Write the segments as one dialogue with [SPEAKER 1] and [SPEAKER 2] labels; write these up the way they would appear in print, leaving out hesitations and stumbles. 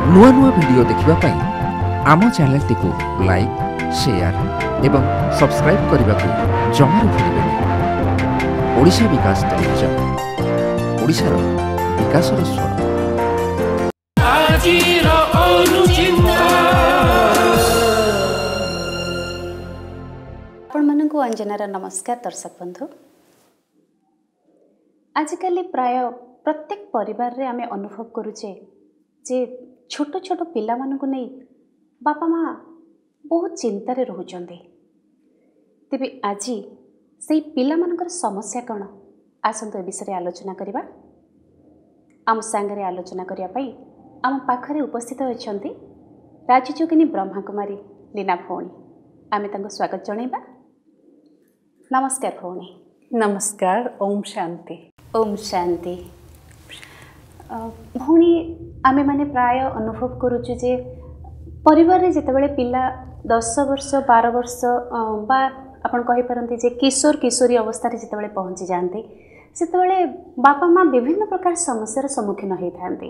[SPEAKER 1] नुआ नुआ वीडियो देखिबा पई आम चैनल टिको लाइक शेयर एवं सब्सक्राइब करने को जमार भूलिबेनि। ओडिशा विकास टेलीविजन ओडिशार विकासर स्वर।
[SPEAKER 2] आपण मानकु अंजनार नमस्कार दर्शक बंधु। आजिकल प्राय प्रत्येक परिवार रे आमे अनुभव करूचे जे छोट छोट पिला मानकु नहीं बापा माँ बहुत चिंतार रोचंती। तेबे आज से पिला मानकर समस्या कौन आसंतु ए विषय आलोचना करिबा। आम सांगरे आलोचना करिया पई आम पाखरे उपस्थित अछंती राजयोगिनी ब्रह्मा कुमारी लीना भौणी। आमे तांको स्वागत जणाइबा। नमस्कार भौणी।
[SPEAKER 3] नमस्कार। ओम शांति।
[SPEAKER 2] ओम शांति। भौणी आमे माने प्राय अनुभव करूछु जे परिवार रे जेतेबेले पिला 10 वर्ष 12 वर्ष बा आपण कहि परंती जे किशोर किशोरी अवस्था रे जेतेबेले पहुंची जानते सेतेबेले बापा माँ विभिन्न प्रकार समस्यार सम्मुखीन होई थांते।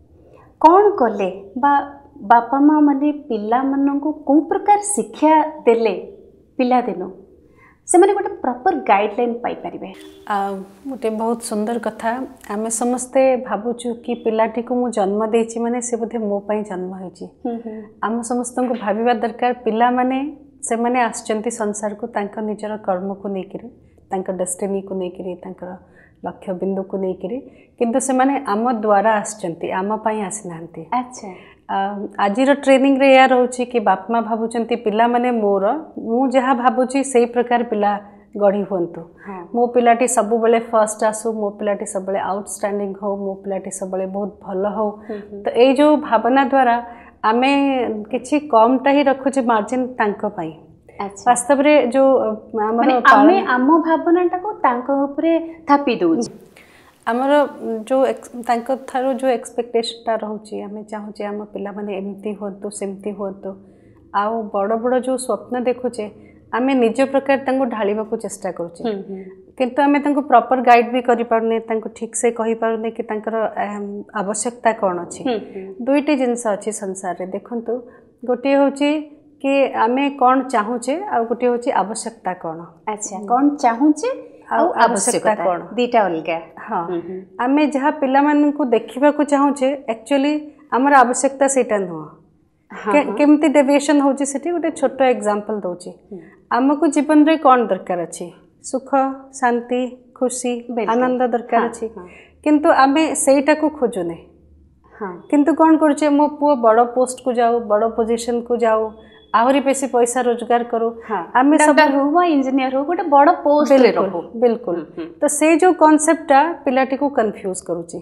[SPEAKER 2] कौन कले बा बापा माँ माने पिला माननकु को प्रकार शिक्षा देले पिला दिनो से माने गोटे प्रॉपर गाइडलाइन पाई परिबे।
[SPEAKER 3] गोटे बहुत सुंदर कथा। आमे समस्ते भाबुचु कि पिलाटी को मु जन्म देछि माने से बोधे मो पई जन्म होइछि। आम समस्त को भाबिबा दरकार पिला माने से माने आछंती संसार को तांका निजर कर्म को नेकिरि तांका डेस्टिनी को नेकिरि तांका लक्ष्य बिंदु को नेकिरि किंतु से माने आम द्वारा आछंती आम पई आसिनांती।
[SPEAKER 2] अच्छा।
[SPEAKER 3] आजिर ट्रेनिंग रे या रहउछि कि बाप माँ भाबुचंती पिला माने मोर मु जहा भाबुछि सेही प्रकार पिला गढ़ी हुंतु। मो पिलाटी सब बेले फर्स्ट आसु मो पिलाटी सब बेले आउटस्टैंडिंग हो मो पिलाटी सब बेले बहुत भलो हो। तो ए जो भावना द्वारा आमे किछि कमटा ही रखुछि मार्जिन तांको पई। वास्तव रे जो
[SPEAKER 2] आमे आम भावनाटा को तांको ऊपरे थापी दउछि।
[SPEAKER 3] आमर जो तांको थारो जो एक्सपेक्टेशनटा रहउछि आमे चाहूचे आम पिला माने एमती होतु सेमती होतु आउ बड़ बड़ जो स्वप्न देखुचे आमे निज प्रकार तांको ढालिबा को चेष्टा करूचे किंतु आमे तांको प्रॉपर गाइड भी करि पारने तांको ठीक से कहि पारने कि तांकर आवश्यकता कोन अछि। दुईटी जिंस अछि संसार रे देखंतु गोटे होछि कि आमे कोन चाहूचे आ गोटे होछि आवश्यकता कोन।
[SPEAKER 2] अच्छा कोन चाहूचे आवश्यकता कौन दीटा अलगा।
[SPEAKER 3] हाँ आमे जहाँ पिला मानन को देखिबा को चाहूचे एक्चुअली हमर आवश्यकता सेटा नुह केमती डेविएशन होची सेठी गोटे छोटो एग्जांपल दोची। हमको जीवन रे कोन दरकार अछि सुख शांति खुशी आनंद दरकार अछि किंतु आमे सेटा को खोजुने। किंतु कोन करछे मो पुओ बड़ पोस्ट को जाऊ बड़ पोजीशन को जाऊ आहुरी बेसी पैसा रोजगार करू आमे सब
[SPEAKER 2] हो इंजीनियर हो गोटे बड़ पोस्ट रे रहू।
[SPEAKER 3] बिल्कुल। तो से जो कांसेप्टटा पिलाटी को कंफ्यूज करूची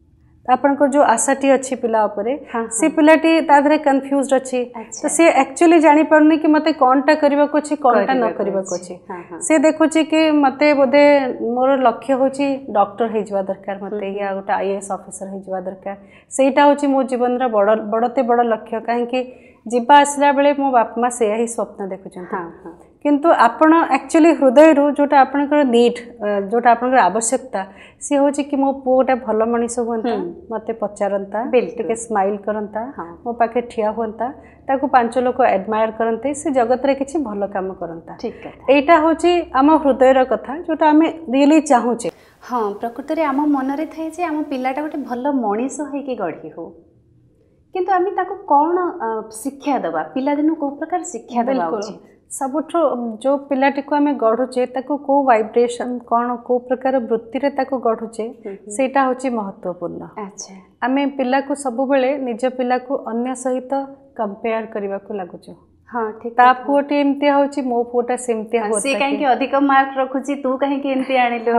[SPEAKER 3] आपनकर जो आशाटी अच्छी पिला उपरे से पिलाटी तादरे कंफ्यूज्ड अच्छी। तो से एक्चुअली जानि परनी कि मते कोनटा करबा को अछि कोनटा न करबा को अछि। से देखुची कि मते बोधे मोर लक्ष्य होची डॉक्टर हे जवा दरकार मते या गोटे आईएएस ऑफिसर हे जवा दरकार सेटा होची मो जीवन रा बड़ते बड़ लक्ष्य काहे कि जीवा आसला बेले मो बाप माँ से ही स्वप्न देखुचंती। किंतु आपण एक्चुअली हृदय रू जोटा आपनकर नीड जोटा आपनकर आवश्यकता सी होची कि मो पुओटा भलो मनीष होंता मते पचारंता टिके स्माइल करंता मो पाखे ठिया होंता ताकू 5 लोक एडमायर करंते से जगत रे किछि भलो काम करंता। एटा होची आम हृदय रो कथा जोटा आमे रियली चाहूचे।
[SPEAKER 2] हाँ प्रकृति रे आम मन रे थाए जे आम पिलाटा गोटे भलो मनीष होई के गढ़ी हो किंतु आमी ताको कौन शिक्षा दबा पिला दिनु को प्रकार शिक्षा दबा उचित
[SPEAKER 3] सबुठो जो पिलाटी को आमे गढ़ुचे ताको को वाइब्रेशन कौन को प्रकार वृत्ति रे ताको गढ़ुचे सेटा होची महत्वपूर्ण।
[SPEAKER 2] अच्छा
[SPEAKER 3] आमे पिला को सब बेले निज पिला को अन्य सहित कंपेयर करबा को लागुचो।
[SPEAKER 2] हाँ ठीक।
[SPEAKER 3] ता पुओटी एमती होची मो पुओटा सेमती होता
[SPEAKER 2] से काहे कि अधिक मार्क रखुची तू काहे कि एमती आनिलो।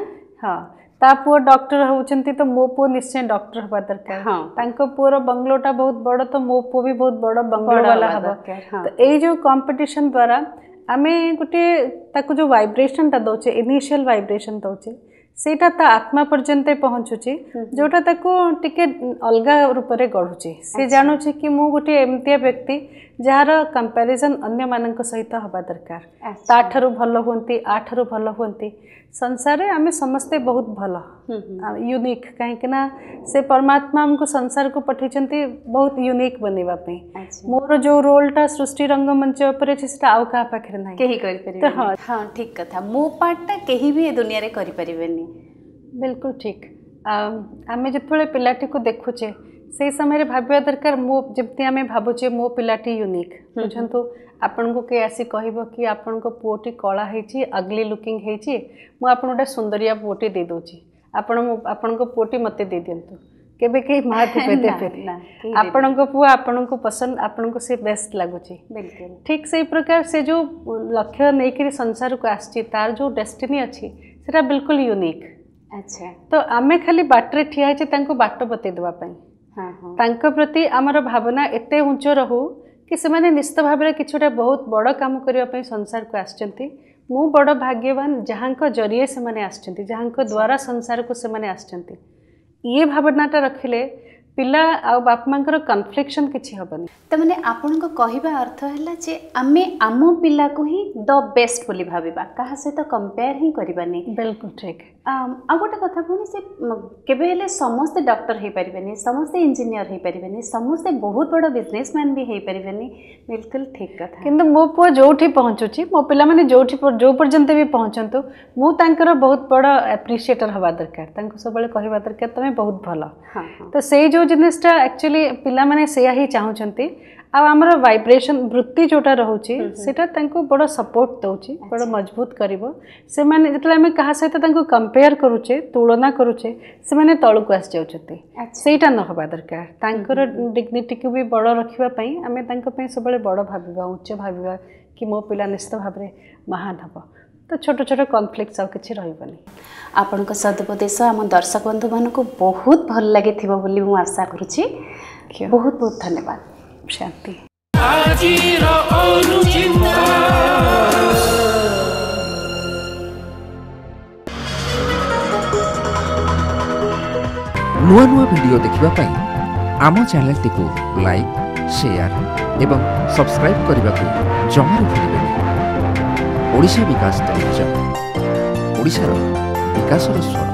[SPEAKER 3] हां ता पुओ डॉक्टर होचंती तो मो पुओ निश्चय डॉक्टर हबा दरकार। तांको पुओर बंगलोटा बहुत बड़ तो मो पुओ भी बहुत बड़ बंगलो वाला हबा। तो ए जो कंपटीशन द्वारा आमे गुटे ताको जो वाइब्रेशन ता दोचे इनिशियल वाइब्रेशन दोचे सेटा ता आत्मा पर्यंत पहुँचुची जोटा ताको टिके अलगा रूप रे गढ़ुची। से जानुची कि मु गुटे एमतिया व्यक्ति जार कंपैरिजन अन्य मानक सहित हबा दरकार ताठारु भलो होंती आठारु भलो होंती संसार आम समस्ते बहुत भल यूनिक कहीं से परमात्मा हमको संसार को पठे बहुत यूनिक बनवाई मोर जो रोलटा सृष्टि रंगमंच पर आउ क्या पाखे ना
[SPEAKER 2] कहीं हाँ हाँ ठीक कथा मो पार्टा कहीं भी दुनिया रे करि परिबेनी
[SPEAKER 3] बिल्कुल ठीक आम जो पिलाटी को देखुचे से समय भाविया दरकार मो जमी आम भावुचे मो पिलाटी यूनिक बुझंतु आपण को किए आसी कहब कि आपण को पुओटी कला है अगली लुकिंग है मुझे सुंदरिया पुओटी दे दूची आपण को पुओटी मते दे दिंतु केबे कहीं माँ देते आपण को पुआ आपण को पसंद आपण को से बेस्ट लगुच
[SPEAKER 2] बिल्कुल
[SPEAKER 3] ठीक से प्रकार से जो लक्ष्य नहीं कि संसार को आसी तार जो डेस्टिनी अच्छी सेटा बिल्कुल यूनिक
[SPEAKER 2] अच्छा
[SPEAKER 3] तो आमे खाली बाटरे ठिया है बाट बतई देवाई तांको प्रति आमर भावना एते उच्च रहू कि से निश्चित भाव में किछुटा बहुत बड़ काम करने संसार को आसचंती मु बड़ भाग्यवान जहाँ जरिए से आसचंती जहाँ द्वारा संसार को से आसचंती ये भावनाटा रखिले पिला आ बाप मांकर कन्फ्लिक्शन किछि हबनी
[SPEAKER 2] त माने आपन को कहबा अर्थ हैला जे आमे आमो पिला को ही द बेस्ट बोली भाबिबा कहा से तो कंपेयर ही करबानी
[SPEAKER 3] बिल्कुल ठीक
[SPEAKER 2] आ गोटे कथा पुनी से केबे हेले समस्त डॉक्टर हे परिबेनी समस्त इंजीनियर हे परिबेनी समस्त बहुत बड़ बिजनेसमैन भी हे परिबेनी बिल्कुल ठीक कथा
[SPEAKER 3] किंतु मो पुआ जोठी पहुंचुची मो पिला माने जोठी जो पर्यंत भी पहुंचंतु मु तांकर बहुत बड़ एप्रिशिएटर हवा दरकार तांको सबले कहबा दरकार तमे बहुत भलो
[SPEAKER 2] हां
[SPEAKER 3] तो से जो जिनिसटा एक्चुअली पिला माने सेया ही चाहूचंती आ हमर वाइब्रेशन वृत्ति जोटा रहउची सेटा तांको बड़ सपोर्ट दउची बड़ मजबूत करिवो से माने जतले हमें कहा सहित तांको कंपेयर करूचे तुलना करूचे से माने तळु को आस जाउचती सेटा न होबा दरकार तांकर डिग्निटी को भी बड़ रखिबा पई हमें तांको पई सबले बड़ भाबिबा उच्च भाबिबा कि मो पिला निश्चित भाबरे महान हबो तो छोट छोट कॉन्फ्लिक्ट्स आ किछि रहइबनी
[SPEAKER 2] आपन को सदुपदेश हम दर्शक बंधु मान को बहुत भल लागे थिबो बोली मु आशा करूची बहुत बहुत धन्यवाद शांति
[SPEAKER 1] नुआ नुआ वीडियो देखिबा पई आम चैनल टिको लाइक शेयर एवं सब्सक्राइब करने को जमार भूलिबेनि। ओडिशा विकास टेलीविजन ओडिशार विकासर स्वर।